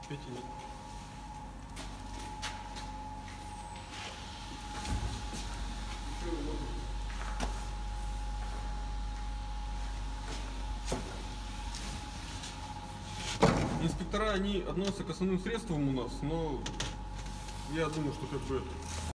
Петель. Инспектора, они относятся к основным средствам у нас, но я думаю, что как бы